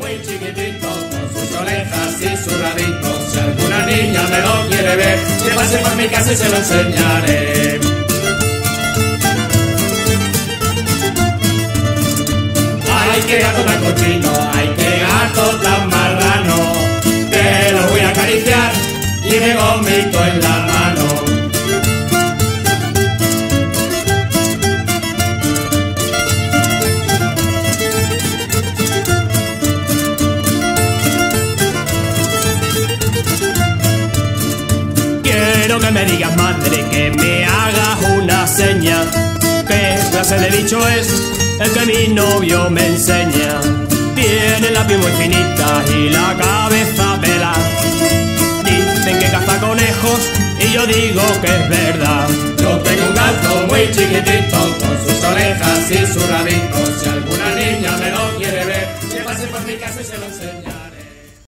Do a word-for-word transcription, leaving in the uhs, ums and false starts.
muy chiquitito, con sus orejas y su rabito. Si alguna niña me lo quiere ver, que pase por mi casa y se lo enseñaré. Ay, qué gato tan cochino, ay, qué gato tan marrano, que lo voy a acariciar y me vomito en la mano. Quiero que me digas, madre, que me hagas una seña. ¿Qué clase de bicho es el que mi novio me enseña? Tiene la piel muy finita y la cabeza pela. Dicen que caza conejos y yo digo que es verdad. Yo tengo un gato muy chiquitito, con sus orejas y su rabito. Si alguna niña me lo quiere ver, que pase por mi casa y se lo enseñaré.